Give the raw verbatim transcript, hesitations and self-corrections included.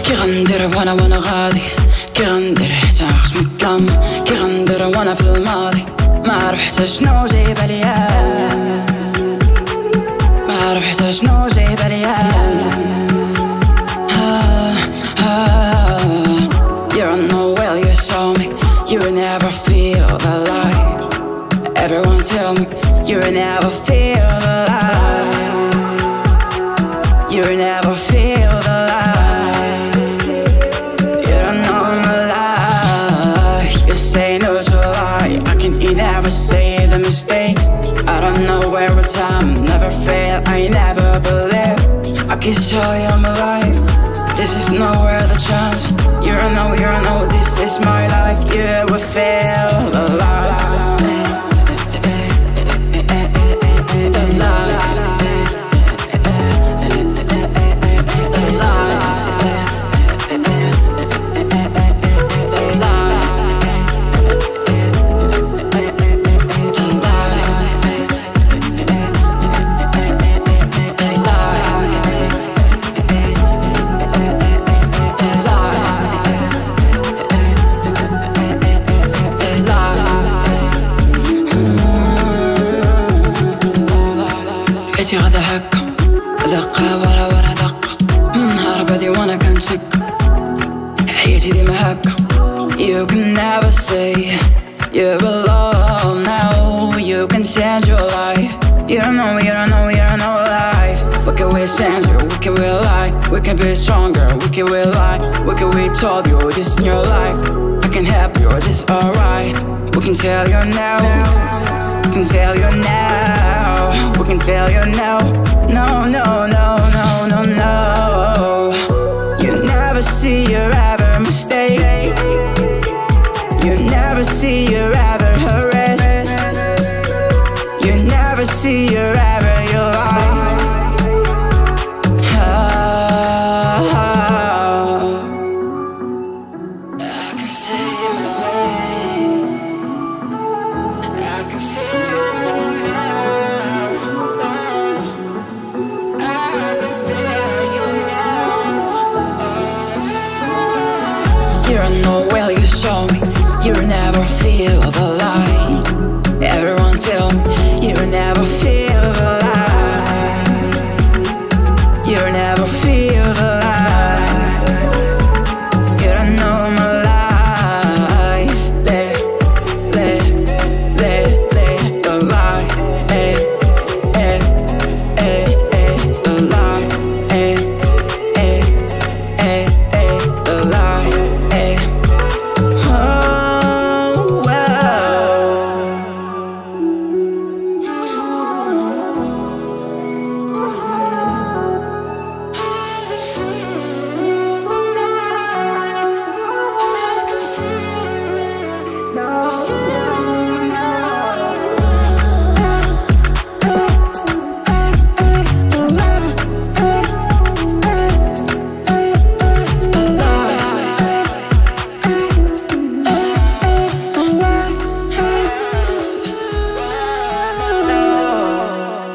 كي غندير وانا وانا غادي، كي غندير حتى عرفت مظلم، كي غندير وانا في الماضي ما عرف حتى شنو جايبه ليا، ما عرف حتى شنو جايبه ليا. You don't know well, you saw me, you never feel the light. Everyone tell me, you never feel the light. You never feel the light. You don't know the lie. You say no to lie. I can never say the mistakes. I don't know every time, never fail, I never believe. I can show you my life. This is nowhere the chance. You don't know, you don't know, this is my life. You will feel the light. The light. حياتي غدا هكا، دقة ورا ورا دقة، نهار بادي وانا كنشكا، حياتي ديما هكا. You can never say you belong now. You can change your life. You don't know, you don't know, you don't know life. What can we change you? What can we lie? We can be stronger. What can we lie? What can we told you? This is your life. I can help you. This is alright. We can tell you now. We can tell you now. We can tell you now. No, no, no, no, no, no. You never see your ever mistake. You never see your ever harass. You never see your ever your life. Oh, I can see my way. I can feel you now. I can feel you now. You don't know well.